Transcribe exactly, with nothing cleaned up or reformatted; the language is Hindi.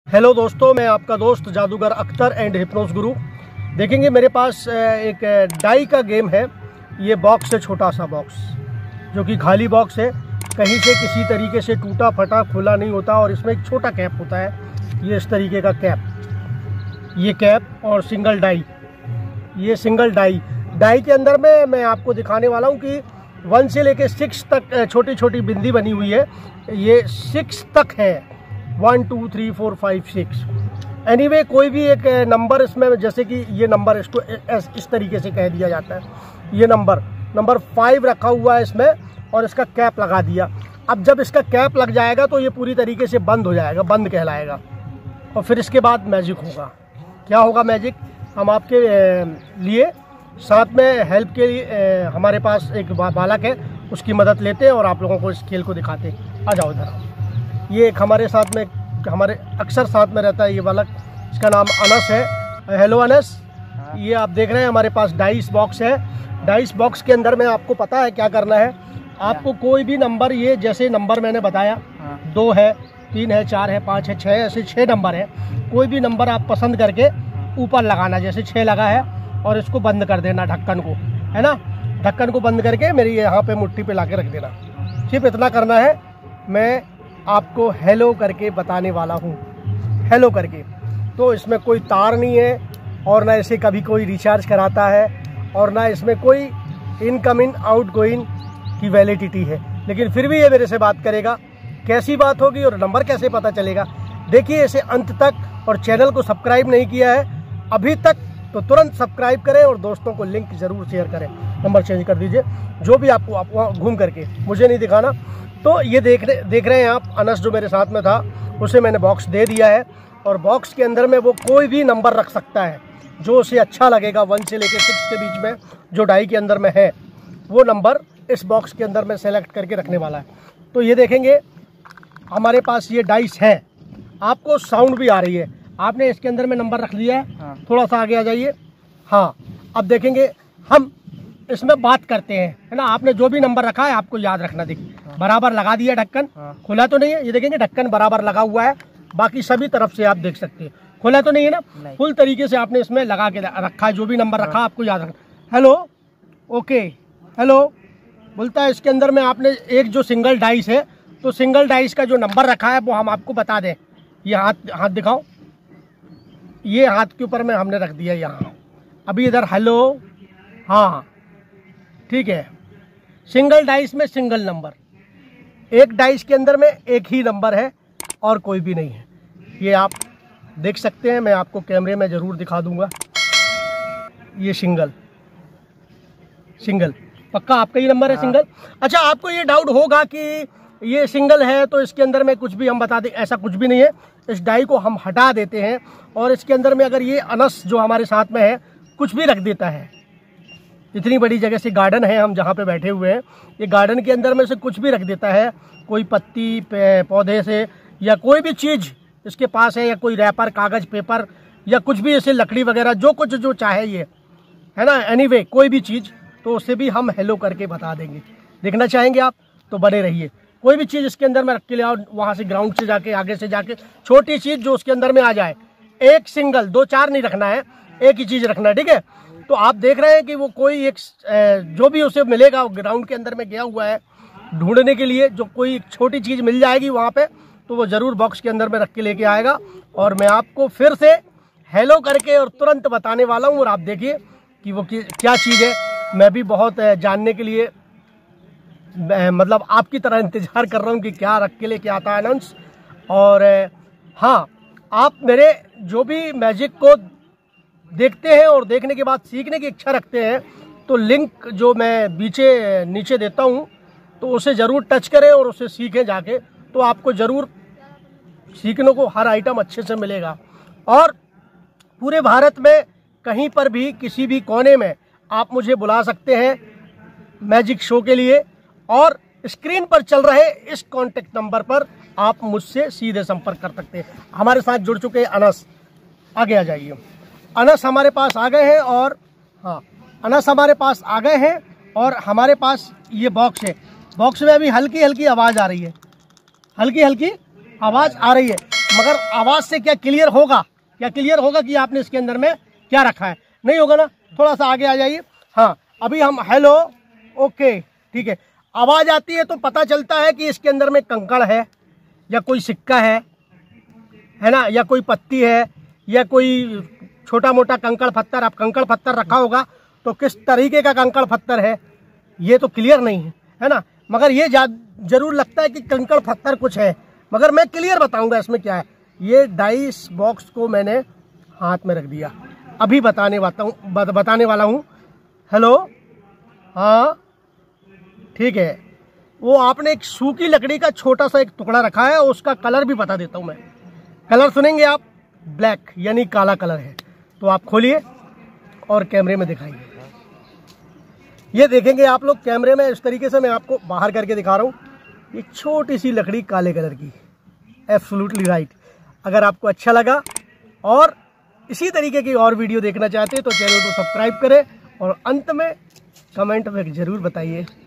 हेलो दोस्तों, मैं आपका दोस्त जादूगर अख्तर एंड हिप्नोस गुरु। देखेंगे मेरे पास एक डाई का गेम है। ये बॉक्स है, छोटा सा बॉक्स जो कि खाली बॉक्स है, कहीं से किसी तरीके से टूटा फटा खुला नहीं होता। और इसमें एक छोटा कैप होता है, ये इस तरीके का कैप, ये कैप और सिंगल डाई, ये सिंगल डाई। डाई के अंदर में मैं आपको दिखाने वाला हूँ कि वन से लेके सिक्स तक छोटी छोटी बिंदी बनी हुई है। ये सिक्स तक है, one two three four five six. Anyway कोई भी एक नंबर इसमें, जैसे कि ये नंबर, इसको इस तरीके से कह दिया जाता है। ये नंबर नंबर फाइव रखा हुआ है इसमें और इसका कैप लगा दिया। अब जब इसका कैप लग जाएगा तो ये पूरी तरीके से बंद हो जाएगा, बंद कहलाएगा। और फिर इसके बाद मैजिक होगा। क्या होगा मैजिक, हम आपके लिए साथ में हेल्प के लिए हमारे पास एक बालक है, उसकी मदद लेते हैं और आप लोगों को इस खेल को दिखाते हैं। आ जाओ इधर। ये एक हमारे साथ में, हमारे अक्सर साथ में रहता है ये बालक, इसका नाम अनस है। हेलो अनस, ये आप देख रहे हैं हमारे पास डाइस बॉक्स है। डाइस बॉक्स के अंदर में आपको पता है क्या करना है। आपको कोई भी नंबर, ये जैसे नंबर मैंने बताया, दो है, तीन है, चार है, पाँच है, छः, ऐसे छः नंबर है। कोई भी नंबर आप पसंद करके ऊपर लगाना, जैसे छः लगा है, और इसको बंद कर देना, ढक्कन को, है ना। ढक्कन को बंद करके मेरी यहाँ पे मुट्ठी पे ला के रख देना। सिर्फ इतना करना है। मैं आपको हेलो करके बताने वाला हूँ, हेलो करके। तो इसमें कोई तार नहीं है, और ना इसे कभी कोई रिचार्ज कराता है, और ना इसमें कोई इनकमिंग आउट गोइंग की वैलिडिटी है। लेकिन फिर भी ये मेरे से बात करेगा। कैसी बात होगी और नंबर कैसे पता चलेगा, देखिए इसे अंत तक। और चैनल को सब्सक्राइब नहीं किया है अभी तक तो तुरंत सब्सक्राइब करें और दोस्तों को लिंक ज़रूर शेयर करें। नंबर चेंज कर दीजिए, जो भी आपको, आप वहाँ घूम करके, मुझे नहीं दिखाना। तो ये देख रहे देख रहे हैं आप, अनस जो मेरे साथ में था उसे मैंने बॉक्स दे दिया है। और बॉक्स के अंदर में वो कोई भी नंबर रख सकता है जो उसे अच्छा लगेगा। वन से लेकर सिक्स के बीच में जो डाई के अंदर में है, वो नंबर इस बॉक्स के अंदर में सेलेक्ट करके रखने वाला है। तो ये देखेंगे हमारे पास ये डाइस है, आपको साउंड भी आ रही है। आपने इसके अंदर में नंबर रख लिया है। हाँ। थोड़ा सा आगे आ जाइए। हाँ, अब देखेंगे हम इसमें बात करते हैं, है ना। आपने जो भी नंबर रखा है आपको याद रखना। देखिए, हाँ। बराबर लगा दिया ढक्कन। हाँ। खुला तो नहीं है, ये देखेंगे ढक्कन बराबर लगा हुआ है। बाकी सभी तरफ से आप देख सकते हैं, खुला तो नहीं है ना। फुल तरीके से आपने इसमें लगा के रखा है। जो भी नंबर रखा आपको याद रखना। हेलो, ओके, हेलो बोलता है। इसके अंदर में आपने एक जो सिंगल डाइस है, तो सिंगल डाइस का जो नंबर रखा है वो हम आपको बता दें। ये हाथ हाथ दिखाओ, ये हाथ के ऊपर में हमने रख दिया यहाँ। अभी इधर हेलो, हाँ ठीक है। सिंगल डाइस में सिंगल नंबर, एक डाइस के अंदर में एक ही नंबर है और कोई भी नहीं है। ये आप देख सकते हैं, मैं आपको कैमरे में ज़रूर दिखा दूंगा। ये सिंगल, सिंगल पक्का आपका ही नंबर है। हाँ। सिंगल। अच्छा, आपको ये डाउट होगा कि ये सिंगल है तो इसके अंदर में कुछ भी हम बता दें, ऐसा कुछ भी नहीं है। इस डाई को हम हटा देते हैं और इसके अंदर में अगर ये अनस जो हमारे साथ में है कुछ भी रख देता है। इतनी बड़ी जगह से गार्डन है, हम जहाँ पे बैठे हुए हैं, ये गार्डन के अंदर में से कुछ भी रख देता है, कोई पत्ती पौधे से, या कोई भी चीज़ इसके पास है, या कोई रैपर, कागज़, पेपर, या कुछ भी ऐसे लकड़ी वगैरह, जो कुछ जो चाहे ये, है ना। एनीवे कोई भी चीज़, तो उसे भी हम हेलो करके बता देंगे। देखना चाहेंगे आप तो बने रहिए। कोई भी चीज़ इसके अंदर में रख के ले आओ, वहाँ से ग्राउंड से जाके, आगे से जाके, छोटी चीज़ जो उसके अंदर में आ जाए। एक सिंगल, दो चार नहीं रखना है, एक ही चीज़ रखना है, ठीक है। तो आप देख रहे हैं कि वो कोई एक जो भी उसे मिलेगा, ग्राउंड के अंदर में गया हुआ है ढूंढने के लिए, जो कोई छोटी चीज़ मिल जाएगी वहाँ पे, तो वो ज़रूर बॉक्स के अंदर में रख के लेके आएगा। और मैं आपको फिर से हेलो करके और तुरंत बताने वाला हूँ। और आप देखिए कि वो क्या चीज़ है। मैं भी बहुत जानने के लिए, मतलब आपकी तरह इंतज़ार कर रहा हूँ कि क्या रख के लेके आता है अनस। और हाँ, आप मेरे जो भी मैजिक को देखते हैं और देखने के बाद सीखने की इच्छा रखते हैं, तो लिंक जो मैं नीचे नीचे देता हूँ, तो उसे ज़रूर टच करें और उसे सीखें जाके। तो आपको ज़रूर सीखने को हर आइटम अच्छे से मिलेगा। और पूरे भारत में कहीं पर भी, किसी भी कोने में आप मुझे बुला सकते हैं मैजिक शो के लिए। और स्क्रीन पर चल रहे इस कॉन्टेक्ट नंबर पर आप मुझसे सीधे संपर्क कर सकते हैं। हमारे साथ जुड़ चुके हैं अनस, आगे आ जाइए। अनस हमारे पास आ गए हैं। और हाँ, अनस हमारे पास आ गए हैं और हमारे पास ये बॉक्स है। बॉक्स में अभी हल्की हल्की आवाज़ आ रही है, हल्की हल्की आवाज़ आ रही है। मगर आवाज़ से क्या क्लियर होगा, क्या क्लियर होगा कि आपने इसके अंदर में क्या रखा है? नहीं होगा ना। थोड़ा सा आगे आ जाइए। हाँ, अभी हम हेलो, ओके, ठीक है। आवाज़ आती है तो पता चलता है कि इसके अंदर में कंकड़ है या कोई सिक्का है, है ना, या कोई पत्ती है या कोई छोटा मोटा कंकड़ पत्थर। आप कंकड़ पत्थर रखा होगा तो किस तरीके का कंकड़ पत्थर है ये तो क्लियर नहीं है, है ना। मगर ये जरूर लगता है कि कंकड़ पत्थर कुछ है, मगर मैं क्लियर बताऊंगा इसमें क्या है। ये डाइस बॉक्स को मैंने हाथ में रख दिया, अभी बताने वाला हूँ बताने वाला हूँ। हेलो, हाँ, ठीक है। वो आपने एक सूखी लकड़ी का छोटा सा एक टुकड़ा रखा है, उसका कलर भी बता देता हूँ मैं। कलर सुनेंगे आप, ब्लैक यानी काला कलर है। तो आप खोलिए और कैमरे में दिखाइए। ये देखेंगे आप लोग कैमरे में, इस तरीके से मैं आपको बाहर करके दिखा रहा हूँ। ये छोटी सी लकड़ी काले कलर की, एब्सोल्युटली राइट। अगर आपको अच्छा लगा और इसी तरीके की और वीडियो देखना चाहते हैं तो चैनल को सब्सक्राइब करें और अंत में कमेंट में ज़रूर बताइए